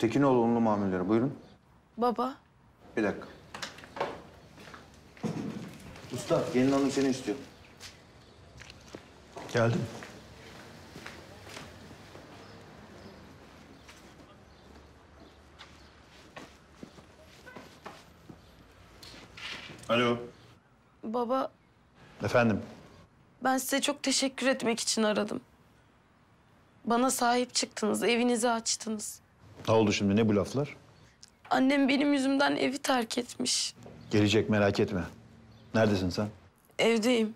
Tekinoğlu unlu mamulleri, buyurun. Baba, Bir dakika. Usta, gelin hanım seni istiyor. Geldim. Alo. baba Efendim? ben size çok teşekkür etmek için aradım. Bana sahip çıktınız, evinizi açtınız. Ne oldu şimdi, ne bu laflar? Annem benim yüzümden evi terk etmiş. Gelecek, merak etme. Neredesin sen? Evdeyim.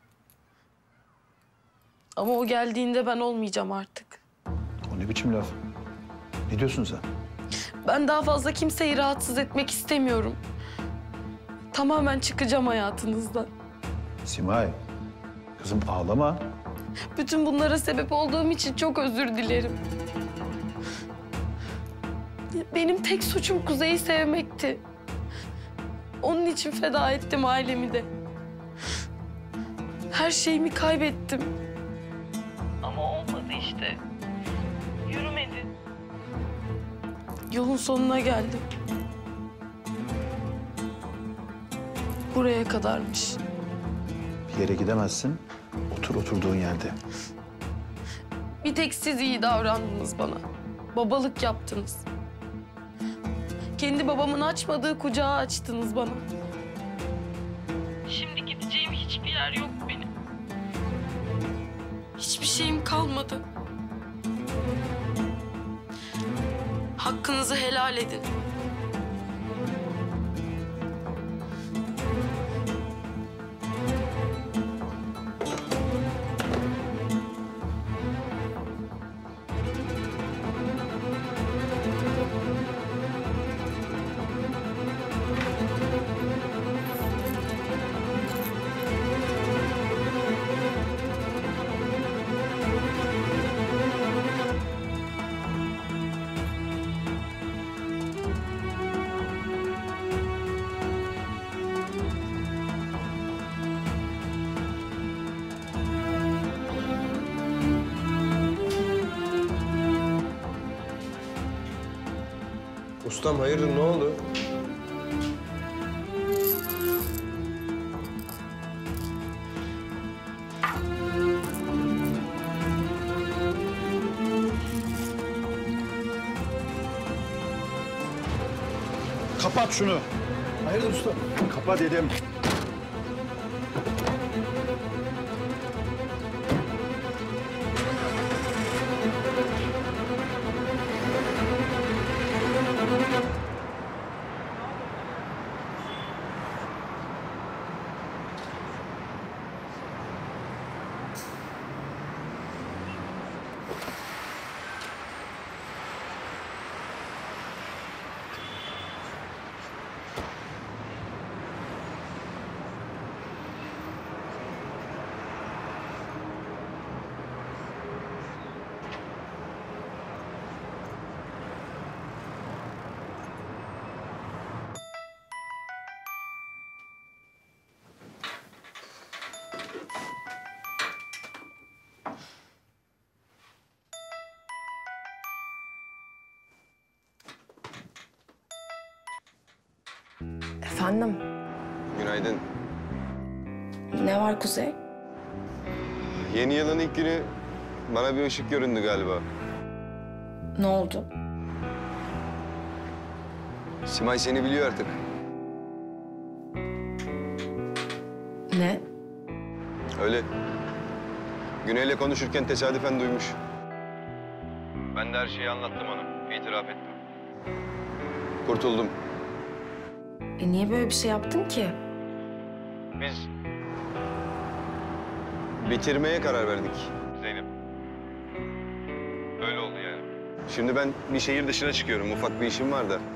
Ama o geldiğinde ben olmayacağım artık. O ne biçim laf? Ne diyorsun sen? Ben daha fazla kimseyi rahatsız etmek istemiyorum. Tamamen çıkacağım hayatınızdan. Simay, kızım ağlama. Bütün bunlara sebep olduğum için çok özür dilerim. Benim tek suçum Kuzey'i sevmekti. Onun için feda ettim ailemi de. Her şeyimi kaybettim. Ama olmadı işte. Yürümedi. Yolun sonuna geldim. Buraya kadarmış. Bir yere gidemezsin. Otur oturduğun yerde. Bir tek siz iyi davrandınız bana. Babalık yaptınız. Kendi babamın açmadığı kucağı açtınız bana. Şimdi gideceğim hiçbir yer yok benim. Hiçbir şeyim kalmadı. Hakkınızı helal edin. Ustam hayırdır ne oldu? Kapat şunu. Hayırdır usta? Kapa dedim. Efendim, Günaydın. ne var Kuzey? Yeni yılın ilk günü bana bir ışık göründü galiba. Ne oldu? Simay seni biliyor artık. Ne? Öyle. Güney'le konuşurken tesadüfen duymuş. Ben de her şeyi anlattım ona. İtiraf ettim. Kurtuldum. Niye böyle bir şey yaptın ki? Biz bitirmeye karar verdik Zeynep. Öyle oldu yani. Şimdi ben bir şehir dışına çıkıyorum. Ufak bir işim var da.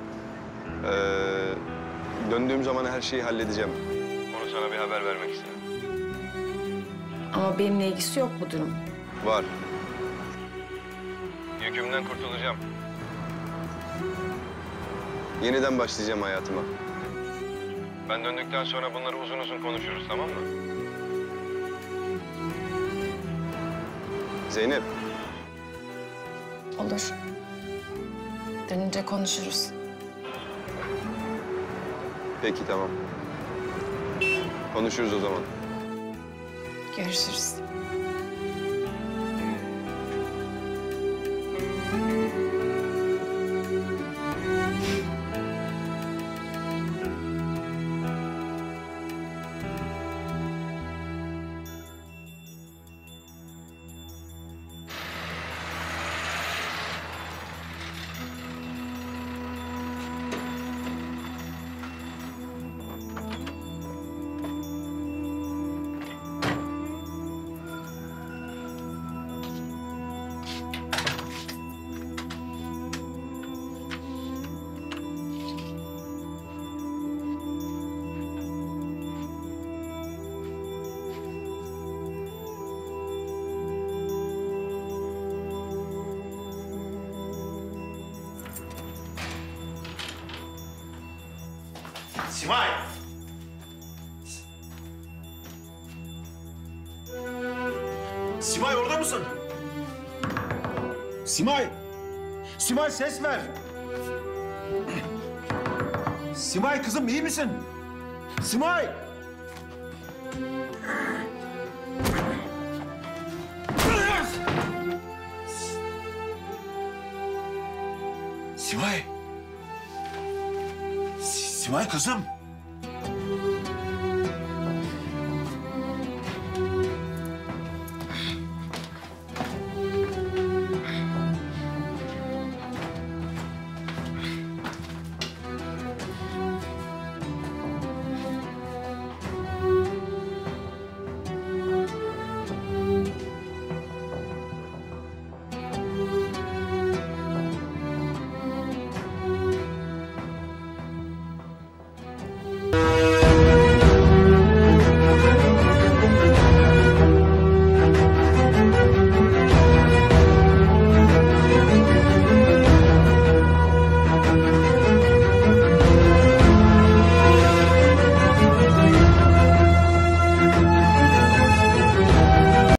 Döndüğüm zaman her şeyi halledeceğim. Onu sana bir haber vermek istedim. Ama benimle ilgisi yok bu durum. Var. Yükümden kurtulacağım. Yeniden başlayacağım hayatıma. Ben döndükten sonra bunları uzun uzun konuşuruz, tamam mı? Zeynep, Olur. Dönünce konuşuruz. Peki tamam. Konuşuruz o zaman. Görüşürüz. Simay! Simay orada mısın? Simay! Simay ses ver! Simay kızım iyi misin? Simay! Simay! Simay kızım!